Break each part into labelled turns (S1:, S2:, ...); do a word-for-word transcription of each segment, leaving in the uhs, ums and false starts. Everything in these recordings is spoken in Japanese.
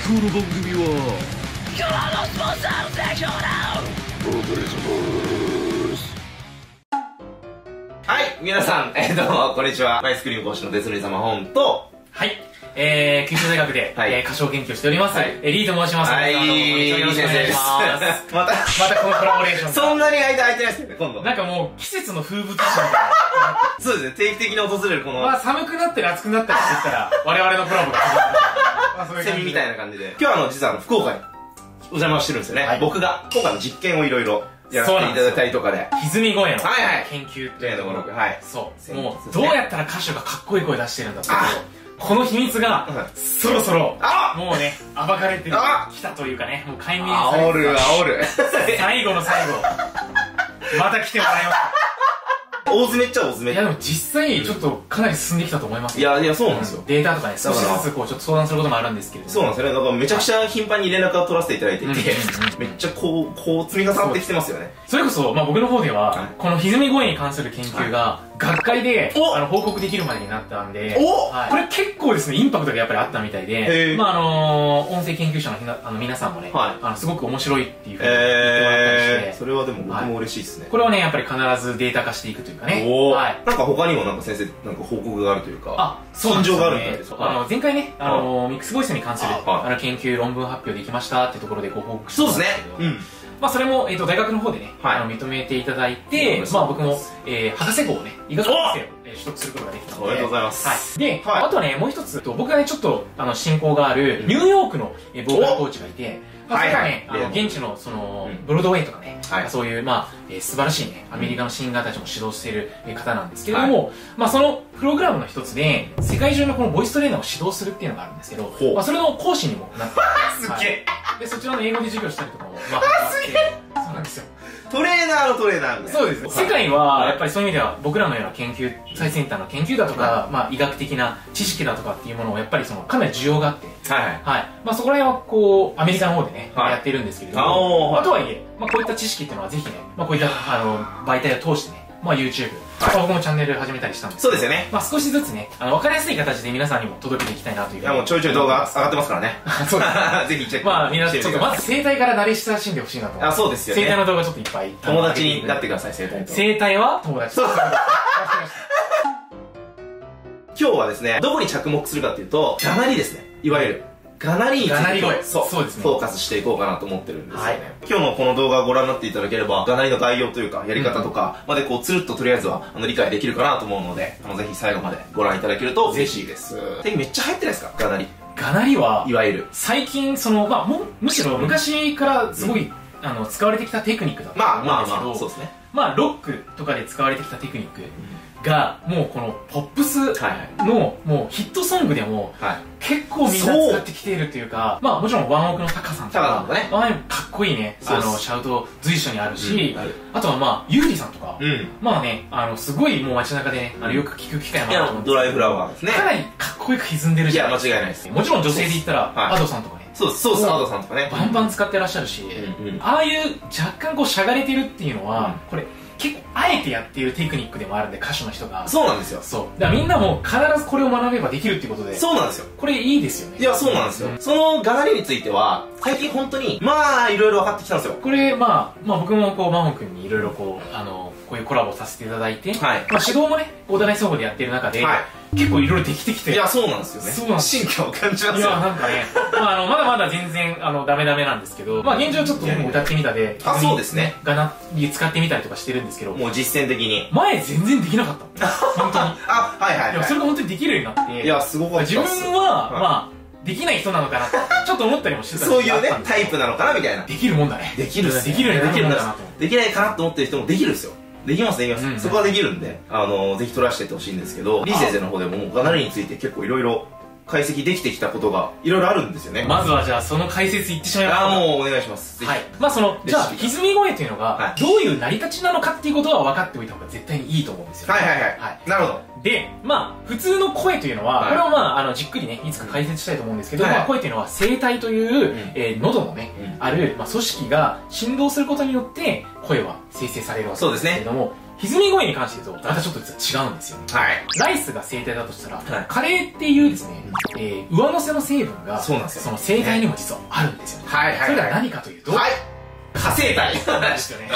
S1: この番組は
S2: 今日のスポンサーの提供だ。
S1: お送りします。
S3: はい、皆さん、えー、どうも、こんにちは。マイスクリーン講師のデスリー様本と、
S4: はい、えー、九州大学で、
S3: はい
S4: えー、歌唱研究をしております、
S3: はい、
S4: えー、リーと申します。
S3: はい、
S4: どうもこんにちは、よろしくお願いします。
S3: また、
S4: またこのコラボレーション
S3: そんなに間空いてないですよね、今度。
S4: なんかもう、季節の風物詩みたいな。
S3: そうですね、定期的に訪れるこの、
S4: まあ、寒くなったり暑くなったりしてきたら、我々のコラボが始まる。まあ、そういう
S3: セミみたい
S4: な。
S3: な感じで。今日はあの、実はあの、福岡にお邪魔してるんですよね。
S4: はい、
S3: 僕が、今回の実験をいろいろやらせていただいたりとかで。
S4: 歪み声の
S3: はいはい
S4: 研究っていうところ。
S3: はい。
S4: そう。もう、
S3: ね、
S4: どうやったら歌手がかっこいい声出してるんだってこの秘密が、そろそろ、もうね、暴かれてきたというかね、もう解明されて
S3: 煽る煽る。
S4: 最後の最後、また来てもらいます。
S3: 大詰めっちゃ大詰め。
S4: いやでも実際ちょっとかなり進んできたと思います。
S3: いやいやそうなんですよ。
S4: データとかね少しずつこうちょっと相談することもあるんですけれども。
S3: そうなんですよね。だからめちゃくちゃ頻繁に連絡を取らせていただいていて、めっちゃこうこう積み重なってきてますよね。
S4: それこそまあ僕の方ではこの歪み声に関する研究が学会であの報告できるまでになったんで、これ結構ですねインパクトがやっぱりあったみたいで、まああの音声研究者のあの皆さんもね、あのすごく面白いっていうふうに言ってもらったりして、
S3: それはでも僕も嬉しいですね。
S4: これはねやっぱり必ずデータ化していくというかね。
S3: はい。なんか他にもなんか先生なんか報告があるというか、あ、心情があるみたいです。
S4: あの前回ね、あのミックスボイスに関するあの研究論文発表できましたってところでご報告したんですけど、そうですね。まあそれもえっと大学の方でね、あの認めていただいて、まあ僕もえ博士号をね、医学博士を取得することができたので、
S3: おめでとうございます。
S4: はい。で、あとはねもう一つ僕がねちょっとあの親交があるニューヨークのボーカルコーチがいて。まあ、それがね、あの、現地の、その、ブロードウェイとかね、そういう、まあ、えー、素晴らしいね、アメリカのシンガーたちも指導している方なんですけれども、まあ、そのプログラムの一つで、世界中のこのボイストレーナーを指導するっていうのがあるんですけど、まあ、それの講師にもなって
S3: すっげえ
S4: で、そちらの英語で授業したりとかも、まあ、
S3: すげえ
S4: そうなんですよ。
S3: トレーナーのトレーナーみたいな。
S4: そうです。世界は、やっぱりそういう意味では、僕らのような研究、最先端の研究だとか、まあ、医学的な知識だとかっていうものを、やっぱりその、かなり需要があって、はい。はい。まあ、そこら辺は、こう、アメリカの方でね、やってるんですけれども、まあ、とはいえ、まあ、こういった知識っていうのは、ぜひね、まあ、こういった、あの、媒体を通してね、まあ、YouTube、僕もチャンネル始めたりしたんです。
S3: そうですよね。
S4: まあ、少しずつね、あの、わかりやすい形で皆さんにも届けていきたいなという。い
S3: や、もうちょいちょい動画上がってますからね。
S4: そうです。
S3: ぜひチェック。
S4: まあ、皆さん、ちょっとまず生態から慣れ親しんでほしいなと。
S3: あ、そうですよね。
S4: 生態の動画ちょっといっぱい。
S3: 友達になってください、生態と。
S4: 生態は友達。そうそう。
S3: 今日はですね、どこに着目するかっていうと、がなりですね。いわゆる。がなりについて、そう、そうですね。フォーカスしていこうかなと思ってるんですよね。今日のこの動画をご覧になっていただければ、がなりの概要というか、やり方とかまでこう、つるっととりあえずは、あの、理解できるかなと思うので、あの、ぜひ最後までご覧いただけると嬉しいです。で、めっちゃ流行ってないですか、がなり。
S4: がなりは、
S3: いわゆる。
S4: 最近、その、まあ、も、むしろ昔からすごい、あの、使われてきたテクニックだと思うんですけど、そうですね。まあ、ロックとかで使われてきたテクニックが、もうこのポップスの、もうヒットソングでも、結構みんな使ってきているというか、まあもちろんワンオクのタカさんとか、かっこいいね、あの、シャウト随所にあるし、あとはまあ、ユーリさんとか、まあね、あの、すごいもう街中でね、あの、よく聞く機会もあると思うんですけど、ドライフラワーですね。かなりかっこよく歪んでるじゃないですか。いや、間違いないです。もちろん女性で言ったら、アドさんとかね。
S3: そうです、そうです、アドさんとかね。
S4: バンバン使ってらっしゃるし、ああいう若干こうしゃがれてるっていうのは、これ、結構あえてやっているテクニックでもあるんで、歌手の人が。そうなんですよ。そう。だからみんなも必ずこれを学べばできるっていうことで。そうなんですよ。これいいですよね。いや、そうなんですよ。そのがなりについては、最近本当に、まあ、いろいろ分かってきたんですよ。これ、まあ、まあ僕もこう、マホン君にいろいろこう、あの、こういうコラボさせていただいて、はい。まあ指導もね、お互い相互でやってる中で、はい。結構いろいろできてきて。いや、そうなんですよね。そうなんです。進化を感じますよ。いや、なんかね、まあ、あの、まだまだ全然、あの、ダメダメなんですけど、まあ、現状ちょっと僕も歌ってみたで、あ、そうですね。がなり使ってみたりとかしてるんですけど、もう実践的に。前全然できなかった。本当に。あ、はいはい。いや、それが本当にできるようになって、いや、すごかった。自分は、まあ、できない人なのかなってちょっと思ったりもしてた。そういうね、タイプなのかなみたいな。できるもんだね。できる。できるようになるんだなと。できないかなと思ってる人もできるんですよ。できますできます、そこはできるんで、あのぜひ取らせていってほしいんですけど、リー先生の方でももうがなりについて結構いろいろ解析できてきたことがいろいろあるんですよね。まずはじゃあその解説いってしまいますか。ああ、もうお願いします。はい。まあそのじゃあ歪み声というのがどういう成り立ちなのかっていうことは分かっておいた方が絶対にいいと思うんですよ。はいはいはい。なるほど。で、まあ普通の声というのは、これはまああのじっくりねいつか解説したいと思うんですけど、まあ声というのは声帯というえ喉のねあるまあ組織が振動することによって声は生成されるわけですけれども、 歪み声に関して言うと、またちょっと実は違うんですよね。
S3: はい。
S4: ライスが生体だとしたら、カレーっていうですね、えー、上乗せの成分が、
S3: そうなんですよ。
S4: その生体にも実はあるんですよね。
S3: はいはい。
S4: それが何かというと、
S3: はい。火生体
S4: ですよね。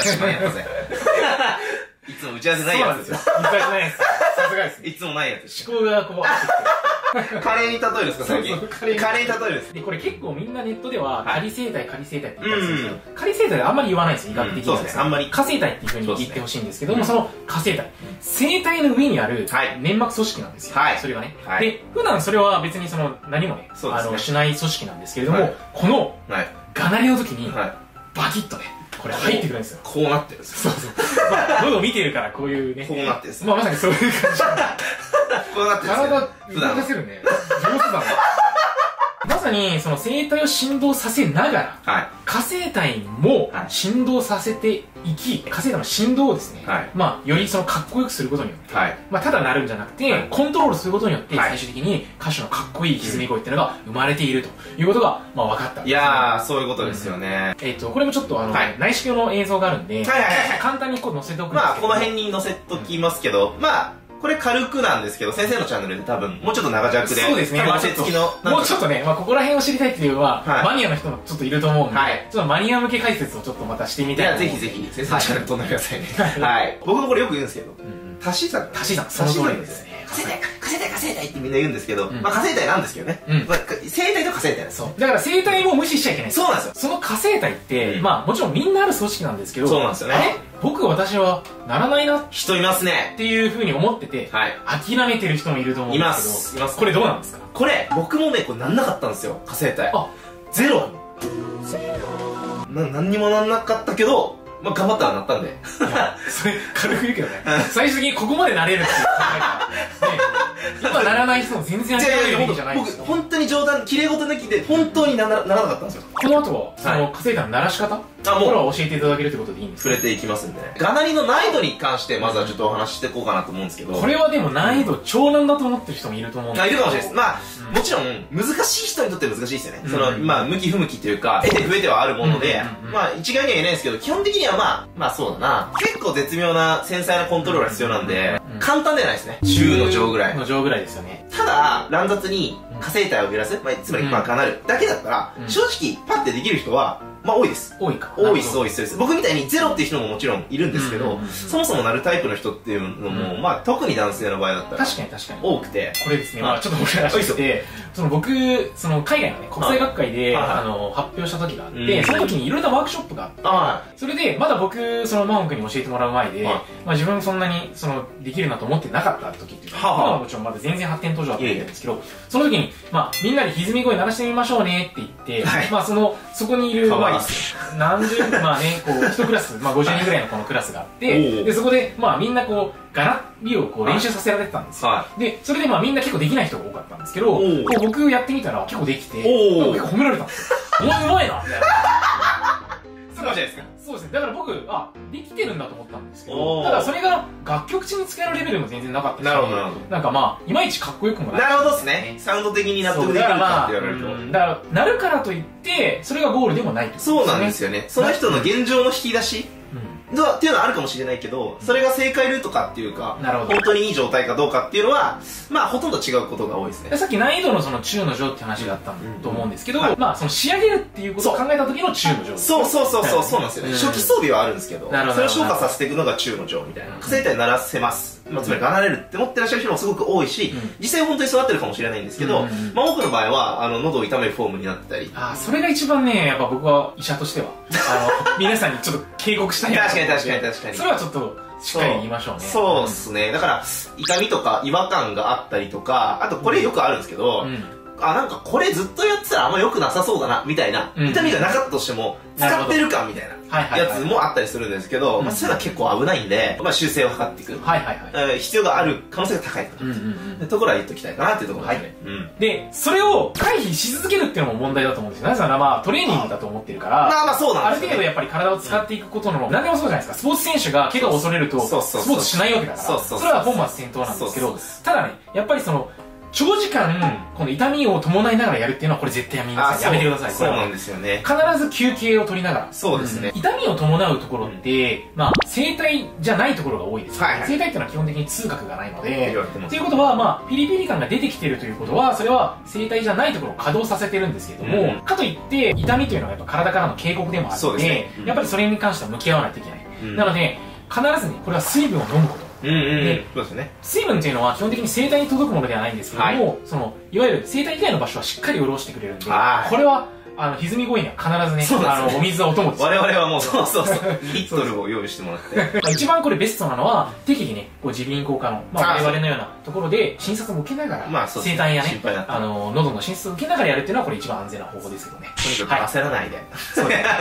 S3: いつも打ち合わせないやつですよ。
S4: 打ち合わせないやつ。さすがです。
S3: いつもないやつ。
S4: 思考がこう、
S3: カレーに例えるんですか、最近。カレーに例えるんです。
S4: で、これ結構みんなネットでは、仮生体、仮生体って言ったりするんですけど、仮生体はあんまり言わないですよ、医学的に。
S3: そうですね、あんまり。
S4: 火生体っていう風に言ってほしいんですけども、その火生体。生体の上にある粘膜組織なんですよ。それがね。で、普段それは別にその何もね、あの、しない組織なんですけれども、この、がなりの時に、バキッとね、これ入ってくるんですよ。
S3: こうなってるんですよ。
S4: そうそう。まあ、喉見てるからこういうね。
S3: こうなってるんです。
S4: まあまさにそういう感じ。
S3: こうなってるんですよ。
S4: 体動かせるね。上手だな。まさに、その生体を振動させながら、火生体も振動させていき、火生体の振動をですね、まあ、よりそのかっこよくすることによって、まあ、ただなるんじゃなくて、コントロールすることによって、最終的に歌手のかっこいい歪み声っていうのが生まれているということが、まあ、分かった。
S3: いやー、そういうことですよね。
S4: えっと、これもちょっと、あの、内視鏡の映像があるんで、簡単にこう載せておくんですけど。
S3: まあ、この辺に載せときますけど、まあ、これ軽くなんですけど、先生のチャンネルで多分、もうちょっと長尺で。
S4: そうですね。
S3: まあ、付きの。
S4: もうちょっとね、まあ、ここら辺を知りたいっていうのは、マニアの人もちょっといると思うんで、ちょっとマニア向け解説をちょっとまたしてみたい。
S3: いや、ぜひぜひ、先生のチャンネル飛んでくださいね。はい。僕もこれよく言うんですけど、足し算。
S4: 足し算。その通りですね。
S3: 火生体、火生体、火生体ってみんな言うんですけど、まあ火生体なんですけどね。生体と火生体なんです。
S4: そう。だから生体も無視しちゃいけない。
S3: そうなんですよ。
S4: その火生体って、まあもちろんみんなある組織なんですけど、
S3: そうなんですよね。
S4: 僕、私はならないな
S3: 人いますね
S4: っていうふうに思ってて、諦めてる人もいると思うんですけど、います。これどうなんですか？
S3: これ、僕もね、これなんなかったんですよ、火生体。あ、ゼロ。な、何にもなんなかったけど、まあ頑張ったらなったんで。
S4: それ、軽く言うけどね。最終的にここまでなれるって考えたら、ね、今ならない人も全然諦めるべきじゃないですよ。
S3: 僕、本当に冗談、綺麗事抜きで、本当にならなかったんですよ。
S4: この後は、その、火生体の鳴らし方あ、もう。これは教えていただけるってことでいいんですか？
S3: 触れていきますんでね。がなりの難易度に関して、まずはちょっとお話ししていこうかなと思うんですけど。
S4: これはでも難易度超難だと思ってる人もいると思うんです
S3: けど。いるかもしれないです。まあ、もちろん、難しい人にとっては難しいですよね。その、まあ、向き不向きというか、得て増えてはあるもので、まあ、一概には言えないですけど、基本的にはまあ、まあそうだな。結構絶妙な繊細なコントロールが必要なんで、簡単ではないですね。中の上ぐらい。
S4: の上ぐらいですよね。
S3: ただ、乱雑に火生体を減らす、まあ、つまり、まあ、がなるだけだったら、正直、パッてできる人は、まあ多いです。
S4: 多いか。
S3: 多いです、多いです。僕みたいにゼロっていう人ももちろんいるんですけど、そもそもなるタイプの人っていうのも、まあ特に男性の場合だったら、
S4: 確かに確かに。
S3: 多くて。
S4: これですね、まあちょっと僕らしくて、その僕、その海外のね、国際学会で、あの、発表した時があって、その時にいろいろなワークショップがあって、それで、まだ僕、そのマオン君に教えてもらう前で、まあ自分そんなに、その、できるなと思ってなかった時っていうのは、もちろんまだ全然発展途上だったんですけど、その時に、まあみんなで歪み声鳴らしてみましょうねって言って、まあその、そこにいる、まあ、何十人、まあね、こう、一クラス、まあごじゅうにんぐらいのこのクラスがあって、で、そこで、まあみんなこう、ガラッリをこう練習させられてたんですよ。で、それでまあみんな結構できない人が多かったんですけど、僕やってみたら結構できて、結構褒められたんですよ。お前うまいなみたいな。
S3: そうじゃないですか。
S4: そうですね。だから僕、あ、できてるんだと思ったんですけど、ただそれが楽曲中に使えるレベルも全然なかったし、
S3: なるほど、なるほど。
S4: なんかまあ、いまいちかっこよくもない。
S3: なるほどですね。サウンド的に納得できるかって言われると。
S4: だから、なるからといって、それがゴールでもないと。
S3: そうなんですよね。その人の現状の引き出しっていうのはあるかもしれないけど、それが正解ルートかっていうか、本当にいい状態かどうかっていうのは、まあほとんど違うことが多いですね。
S4: さっき難易度のその中の上って話があったと思うんですけど、まあその仕上げるっていうことを考えた時の中の上。
S3: そうそうそうそう、そうなんですよね。初期装備はあるんですけど、それを昇華させていくのが中の上みたいな。火生体鳴らせます。まあ、つまりがなれるって思ってらっしゃる人もすごく多いし、実際本当に育ってるかもしれないんですけど、まあ多くの場合は、あの、喉を痛めるフォームになってたり。
S4: ああ、それが一番ね、やっぱ僕は医者としては、あの、皆さんにちょっと警告したいな。
S3: 確かに確かに確かに。
S4: それはちょっと、しっかり言いましょうね。
S3: そうですね。だから、痛みとか違和感があったりとか、あとこれよくあるんですけど、あ、なんかこれずっとやってたらあんま良くなさそうだな、みたいな。痛みがなかったとしても、使ってるかみたいなやつもあったりするんですけど、まあそういうのは結構危ないんで、まあ修正を図っていく。はいはいはい。必要がある可能性が高いかなってところは言っときたいかなっていうところですね。
S4: で、それを回避し続けるっていうのも問題だと思うんですよ。なぜならまあトレーニングだと思ってるから、
S3: まあまあそうなんですよ。
S4: ある程度やっぱり体を使っていくことの、何でもそうじゃないですか。スポーツ選手が怪我を恐れると、スポーツしないわけだから、それは本末転倒なんですけど、ただね、やっぱりその、 長時間、この痛みを伴いながらやるっていうのは、これ絶対皆さんやめてください。
S3: そうなんですよね。
S4: 必ず休憩を取りながら。
S3: そうですね。
S4: 痛みを伴うところって、まあ、整体じゃないところが多いです。整体っていうのは基本的に痛覚がないので、ということは、まあ、ピリピリ感が出てきてるということは、それは整体じゃないところを稼働させてるんですけども、かといって、痛みというのはやっぱ体からの警告でもあるので、やっぱりそれに関しては向き合わないといけない。なので、必ずね、これは水分を飲むこと。
S3: うんうんうん、そうですね。
S4: 水分っていうのは基本的に声帯に届くものではないんですけども、はい、そのいわゆる声帯以外の場所はしっかり潤してくれるんで、これはあの歪み声には必ずね、ねあのお水はお供です。
S3: 我々はもうそうそうそうにリットルを用意してもらって
S4: 一番これベストなのは適宜ね、こう耳鼻咽喉科の、まあ、我々のようなところで診察も受けながら、まあ、声帯やね、あの喉の診察を受けながらやるっていうのはこれ一番安全な方法ですけどね。
S3: とにかく焦らないで、はい、そうです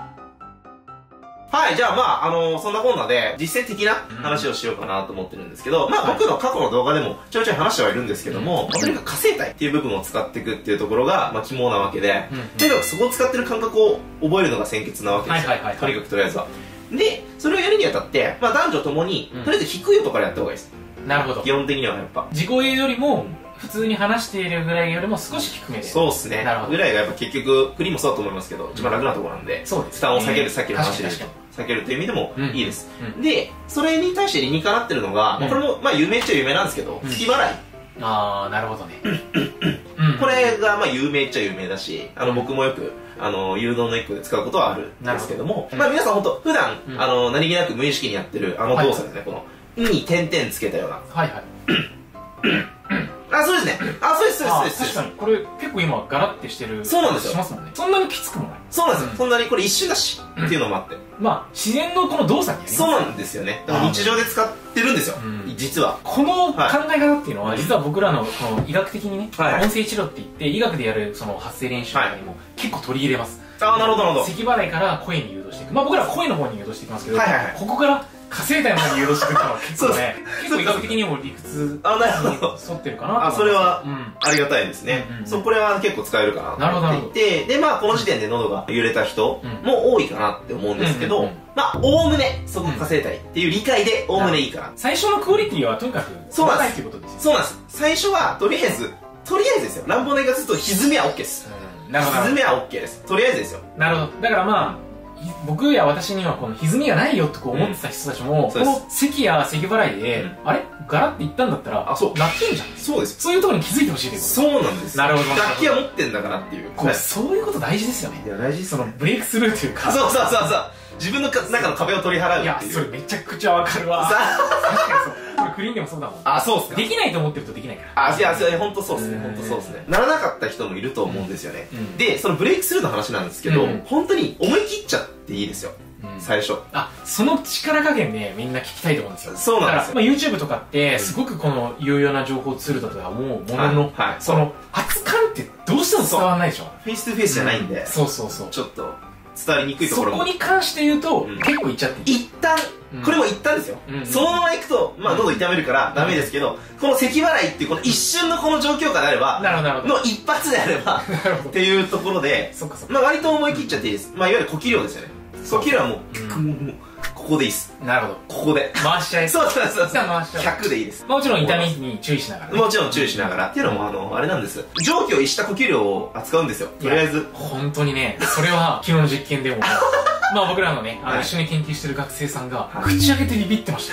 S3: はい、じゃあまあ、あのー、そんなこんなで、実践的な話をしようかなと思ってるんですけど、うん、まあ僕の過去の動画でもちょいちょい話してはいるんですけども、うん、とにかく火星体っていう部分を使っていくっていうところが、まあ肝なわけで、うん、とにかくそこを使ってる感覚を覚えるのが先決なわけですよ。とにかくとりあえずは。で、それをやるにあたって、まあ男女ともに、とりあえず低い音からやった方がいいです。
S4: なるほど。
S3: 基本的にはやっぱ。
S4: 自己栄よりも、普通に話しているぐらいよりも少し低めで。
S3: そうですね。なるほど。ぐらいがやっぱ結局、クリームもそうだと思いますけど、一番楽なところなんで、そうです。負担を下げる、さっきの話で避けるという意味でもいいです。で、それに対して理にかなってるのが、これもまあ有名っちゃ有名なんですけど、吹き払い。
S4: ああ、なるほどね。
S3: これがまあ有名っちゃ有名だし、あの僕もよく、あの、誘導の一個で使うことはあるんですけども、まあ皆さん本当普段、あの、何気なく無意識にやってるあの動作ですね、この、んに点々つけたような。はいはい。あ、そうですね。あ、そうです、そうです、そうです。
S4: 確かに、これ結構今、ガラってしてる。
S3: そうなんですよ。
S4: しますもんね。そんなにきつくもない。
S3: そうなんですよ。そんなにこれ一瞬だし、っていうのもあって。
S4: まあ、自然のこの動作にやります。
S3: そうなんですよね。日常で使ってるんですよ。実は。
S4: この考え方っていうのは、実は僕らの、この医学的にね、音声治療って言って、医学でやるその発声練習とかにも結構取り入れます。
S3: あ、なるほど、なるほど。
S4: 咳払いから声に誘導していく。まあ僕らは声の方に誘導していきますけど、ここから、火星体まで誘導してくるのは結構ね、結構医学的にも理屈に沿ってるかな。
S3: あ、それはありがたいですね。そう、これは結構使えるかなと思っていて、で、まあこの時点で喉が揺れた人も多いかなって思うんですけど、まあ、おおむね、そこ火星体っていう理解でおおむねいいかな。
S4: 最初のクオリティはとにかく高いっていうことですよね。
S3: そうなんです。最初は、とりあえず、とりあえずですよ。乱暴な言い方すると、歪みは OK です。歪みは OK です。とりあえずですよ。
S4: なるほど。だからまあ、僕や私にはこの歪みがないよってこう思ってた人たちも、この咳や咳払いで、あれガラっていったんだったら、あ、そう、なってんじゃん。
S3: そうです。
S4: そういうところに気づいてほしいということ。
S3: そうなんです。
S4: なるほど。
S3: 楽器は持ってんだからっていう。
S4: そういうこと大事ですよね。
S3: いや、大事。
S4: そのブレイクスルーというか。
S3: そうそうそうそう。自分の中の壁を取り払うっていう。いや、
S4: それめちゃくちゃわかるわ。確かにそう。これクリーンでもそうだもん。
S3: あ、そうっすか。
S4: できないと思ってるとできないから。
S3: あ、いや、本当そうっすね。本当そうっすね。ならなかった人もいると思うんですよね。で、そのブレイクスルーの話なんですけど、本当に思い切っちゃっていいですよ。最初。
S4: あ、その力加減ね、みんな聞きたいと思うんですよ。
S3: そうなんですよ。
S4: まあ YouTube とかって、すごくこの有用な情報ツールだとか思うものの、その圧感ってどうしても伝わらないでしょ。
S3: フェイストゥフェイスじゃないんで。
S4: そうそうそう。
S3: ちょっと伝わりにくいところも。
S4: そこに関して言うと、結構いっちゃっていい。
S3: 一旦、これも一旦ですよ。そのまま行くと、まあ喉痛めるからダメですけど、この咳払いっていうこの一瞬のこの状況下であれば、の一発であれば、っていうところで、まあ割と思い切っちゃっていいです。まあいわゆる呼吸量ですよね。呼吸量はもう、ここでいいっす。
S4: なるほど。
S3: ここで。
S4: 回しちゃえ。
S3: そうそうそう。
S4: 回しちゃう。
S3: ひゃくでいいです。
S4: もちろん痛みに注意しながら。
S3: もちろん注意しながら。っていうのも、あの、あれなんです。蒸気を逸した呼吸量を扱うんですよ。とりあえず。
S4: 本当にね、それは昨日の実験でも、まあ僕らのね、あの一緒に研究してる学生さんが、口開けてビビってました。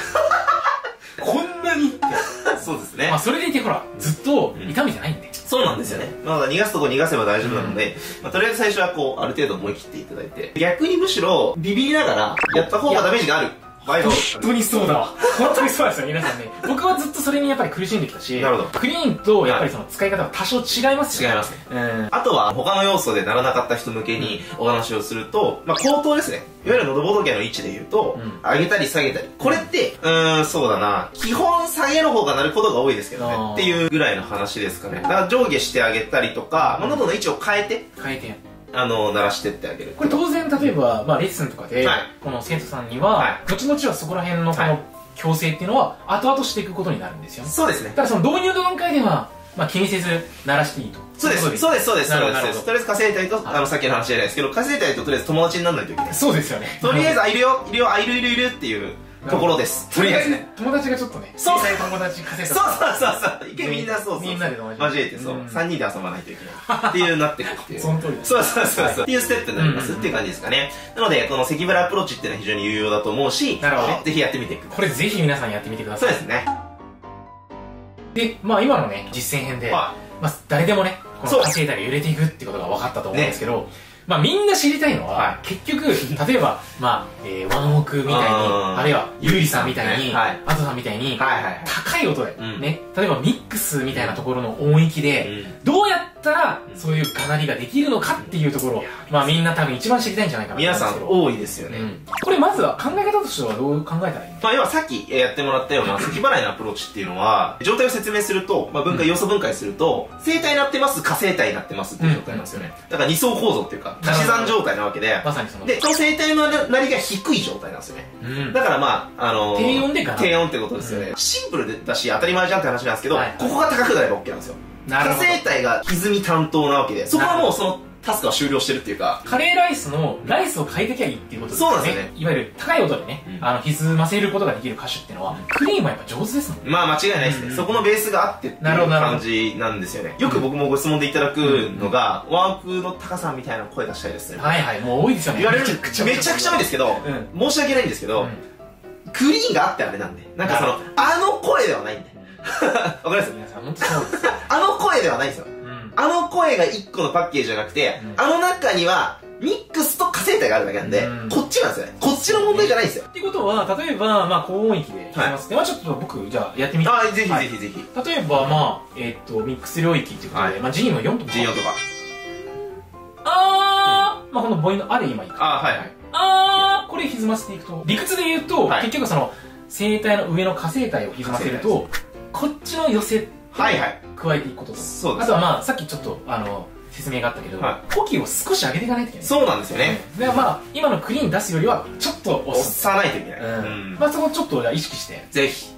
S4: こんなにって。
S3: そうですね。
S4: まあそれでいてほら、ずっと痛みじゃないんで。
S3: そうなんですよね。まだ逃がすとこ逃がせば大丈夫なので、まあとりあえず最初はこう、ある程度思い切っていただいて、逆にむしろ、ビビりながら、やった方がダメージがある。
S4: 本当にそうだわ。本当にそうですよ、皆さんね。僕はずっとそれにやっぱり苦しんできたし、なるほど。クリーンとやっぱりその使い方が多少違いますよね。
S3: 違いますね。うん。あとは他の要素でならなかった人向けにお話をすると、まあ口頭ですね。いわゆる喉仏の位置で言うと、上げたり下げたり。これって、うーん、そうだな。基本下げの方がなることが多いですけどね。っていうぐらいの話ですかね。だから上下してあげたりとか、まあ喉の位置を変えて。
S4: 変えて。
S3: あの、鳴らしてってあげる。
S4: これ当然、例えば、まあ、レッスンとかで、はい、この生徒さんには、はい、後々はそこら辺のこの矯正っていうのは、後々していくことになるんですよね。
S3: そうですね。
S4: ただその導入の段階では、まあ、気にせず鳴らしていいと。
S3: そうです、そうです、そうです、そうです。とりあえず火星体と、あの、さっきの話じゃないですけど、火星体ととりあえず友達にならないといけない。
S4: そうですよね。
S3: とりあえず、あ、いるよ、いるよ、あ、いるいるいるっていうところです。
S4: とりあえずね、友達がちょっとね、
S3: そう
S4: 小さい友達稼いだ。
S3: そうそうそうそう。一回みんなそうそう。
S4: みんなで
S3: 交えてそう。さんにんで遊ばないといけない。っていうなってくっていう。
S4: その通りです。
S3: そうそうそうそう。っていうステップになりますっていう感じですかね。なので、この関ブラアプローチっていうのは非常に有用だと思うし、
S4: なるほど。
S3: ぜひやってみてください。
S4: これぜひ皆さんやってみてください。
S3: そうですね。
S4: で、まあ今のね、実践編で、まあ誰でもね、この稼いだり揺れていくってことが分かったと思うんですけど、まあみんな知りたいのは、結局、例えば、まあ、えー、ワンオクみたいに、あるいは、ゆうりさんみたいに、あとさんみたいに、高い音で、ね、例えばミックスみたいなところの音域で、どうやったら、そういうがなりができるのかっていうところ、まあみんな多分一番知りたいんじゃないかなと思うんですけど。
S3: 皆さん多いですよね。
S4: これまずは考え方としてはどう考えたらいいの？
S3: まあ要はさっきやってもらったような、咳払いのアプローチっていうのは、状態を説明すると、まあ分解、要素分解すると、正体になってます、下正体になってますっていう状態なんですよね。だから二層構造っていうか、足し算状態なわけで、
S4: まさにその
S3: で、その声帯のなりが低い状態なんですよね。うん、だからまあ、あのー、
S4: 低音でかな
S3: 低音ってことですよね。うん、シンプルだし、当たり前じゃんって話なんですけど、はい、ここが高くなれば OK なんですよ。下声帯が歪み担当なわけで、そこはもうそのタスクは終了してるっていうか、
S4: カレーライスのライスを変えてきゃいいっていうことですね。
S3: そうなんですよね。
S4: いわゆる高い音でね、うん、あの、歪ませることができる歌手っていうのは、クリーンはやっぱ上手ですもんね。
S3: まあ間違いないですね。うんうん、そこのベースがあってっていう感じなんですよね。よく僕もご質問でいただくのが、うん、ワンオクの高さみたいな声出したいですね。
S4: はいはい、もう多いですよね。
S3: 言われるめちゃくちゃ多いですけど、うん、申し訳ないんですけど、うん、クリーンがあってあれなんで、なんかその、あの声ではないんで。わかります？
S4: 皆さん、本当そうです。
S3: あの声ではないんですよ。あの声が一個のパッケージじゃなくて、うん、あの中にはミックスと下声帯があるだけなんで、うん、こっちなんですよね。こっちの問題じゃないんですよ。
S4: ってことは、例えば、まあ、高音域で弾きますね。はい、まあ、ちょっと僕、じゃあ、やってみて。
S3: あ、ぜひぜひぜひ。
S4: 例えば、まあ、えっと、ミックス領域っていうことで、はい、まあ、ジー のよんとか。
S3: ジーよん とか。
S4: あー、うん、まあ、この母音のあで今いく。
S3: あー、はいはい。
S4: あー、これ歪ませていくと、理屈で言うと、はい、結局その、声帯の上の下声帯を歪ませると、こっちの寄せ、はいはい。加えていくことと。そうです。あとはまあ、さっきちょっと、あの、説明があったけど、はい、呼吸を少し上げていかないといけない。
S3: そうなんですよね。
S4: で、まあ、今のクリーン出すよりは、ちょっと押す。
S3: 押さないといけない。
S4: うん。まあ、そこちょっと意識して。
S3: ぜひ。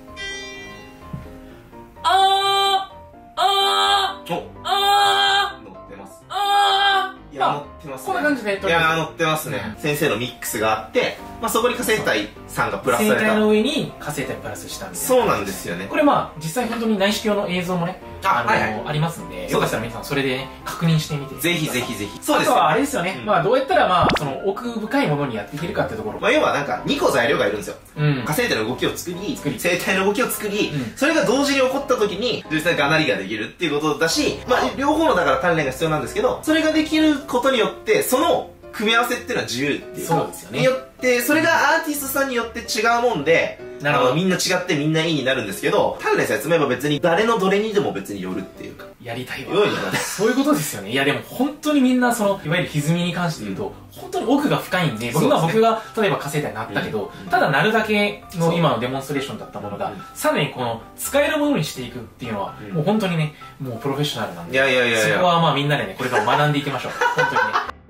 S4: あーあー
S3: お
S4: あ
S3: ー乗ってます。
S4: あー
S3: いや、乗ってますね。
S4: こんな感じで。
S3: いや、乗ってますね。先生のミックスがあって、まあそこに下声帯さんがプラスされた。
S4: 声帯の上に下声帯プラスしたんで。
S3: そうなんですよね。
S4: これまあ、実際本当に内視鏡の映像もね、あの、ありますんで、よかったら皆さんそれで確認してみて。
S3: ぜひぜひぜひ。
S4: そうです。あとはあれですよね。まあどうやったらまあ、その奥深いものにやっていけるかってところ。
S3: まあ要はなんかにこ材料がいるんですよ。下声帯の動きを作り、声帯の動きを作り、それが同時に起こった時に、実際がなりができるっていうことだし、まあ両方のだから鍛錬が必要なんですけど、それができることによって、その組み合わせっていうのは自由っていうか、
S4: そうですよね。
S3: によって、それがアーティストさんによって違うもんで、なるほど、みんな違ってみんないいになるんですけど、鍛錬さえ積めば別に誰のどれにでも別によるっていうか。
S4: やりたいわ。そういうことですよね。いやでも本当にみんなその、いわゆる歪みに関して言うと、本当に奥が深いんで、僕は僕が例えば下声帯になったけど、ただなるだけの今のデモンストレーションだったものが、さらにこの使えるものにしていくっていうのは、もう本当にね、もうプロフェッショナルなんで、
S3: いやいやいやいや、
S4: そこはまあみんなでね、これから学んでいきましょう。本当にね。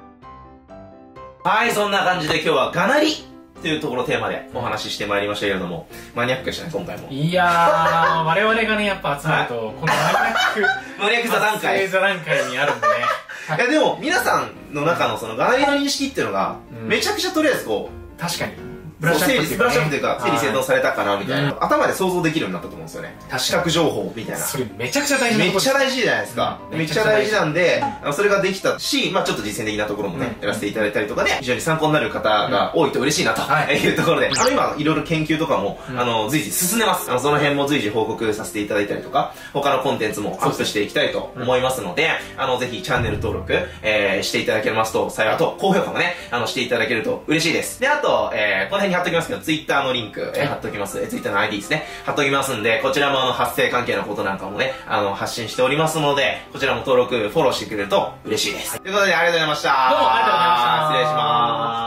S3: はい、そんな感じで今日はがなりというところをテーマでお話ししてまいりましたけれども、マニアックでしたね、今回も。
S4: いやー、我々がね、やっぱ集まると、このマニアック、
S3: マニアック座談会。
S4: 座談会にあるんでね。
S3: いや、でも、皆さんの中のそのがなりの認識っていうのが、めちゃくちゃとりあえずこう、
S4: 確かに。
S3: ブラッシュアップ、ブラッシュアップというか、整理整頓されたかなみたいな、頭で想像できるようになったと思うんですよね。視覚情報みたいな。
S4: それめちゃくちゃ大事な
S3: めっちゃ大事じゃないですか。めっちゃ大事なんで、それができたし、まあちょっと実践的なところもね、やらせていただいたりとかで、非常に参考になる方が多いと嬉しいなというところで、あの今、いろいろ研究とかも、あの、随時進んでます。あの、その辺も随時報告させていただいたりとか、他のコンテンツもアップしていきたいと思いますので、あの、ぜひチャンネル登録、えー、していただけますと幸いと、高評価もね、あの、していただけると嬉しいです。で、あと、えー、この辺に貼っときますけど、Twitterのリンク、えー、貼っときます。えー、Twitter の アイディー ですね。貼っときますんで、こちらもあの、発生関係のことなんかもね、あの、発信しておりますので、こちらも登録、フォローしてくれると嬉しいです。ということで、ありがとうございました。
S4: どうもありがとうございました。
S3: 失礼します。